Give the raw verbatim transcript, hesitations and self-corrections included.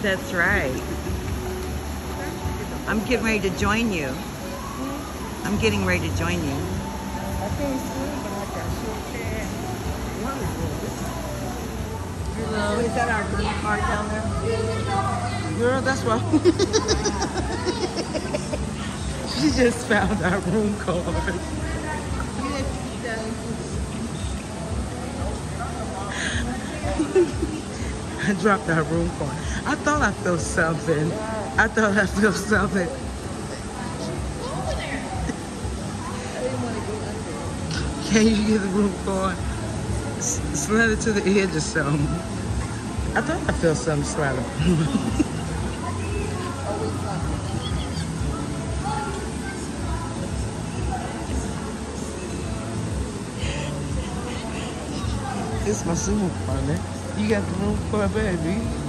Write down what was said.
That's right. I'm getting ready to join you. I'm getting ready to join you. I think it's good, but I got short pants. Hello. Is that our green card down there? Girl, that's why. She just found our room card. I dropped our room card. I thought I felt something. I thought I felt something. Can you get the room card? S slide it to the edge or something. I thought I felt something slide up. This is my sumo partner. You got the room card, baby.